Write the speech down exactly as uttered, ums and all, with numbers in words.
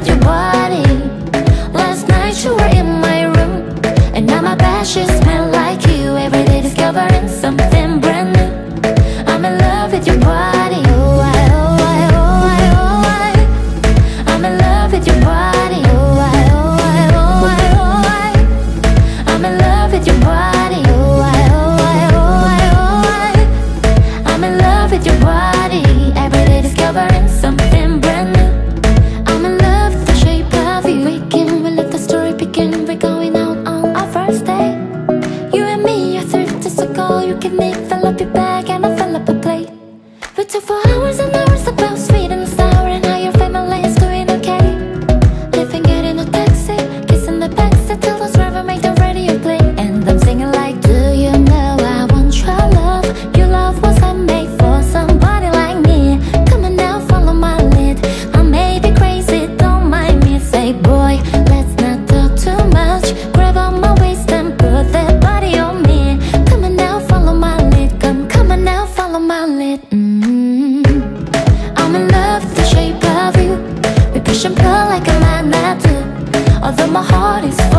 your body. Last night you were in my room, and now my bed sheets smell like you. Every day discovering something brand new. I'm in love with your body. Oh, I, oh, I, oh, I, oh, I. I'm in love with your body. Oh, I, oh, I, oh, I, oh, I. I'm in love with your body. Oh, I, oh, I, oh, I, oh, I. I'm in love with your body. Every day discovering something brand new. I'm in love with the shape of you. We begin, we let the story begin. We're going out on our first day. You and me are thirty days ago. You give me, fill up your bag, and I fill up a plate. We took for hours and hours about sweet and sour, and how your family is doing okay. Living it in a taxi, kissing the backseat till the driver made the radio play. And I'm singing like, do you know I want your love? Your love wasn't made for somebody like me. Come on now, follow my lead. I may be crazy, don't mind me. Say, boy, let's not talk too much. Grab on my waist and put that body on me. Come on now, follow my lead. Come, come on now, follow my lead. mm. I'm in love with the shape of you. We push and pull like a magnet do. Although my heart is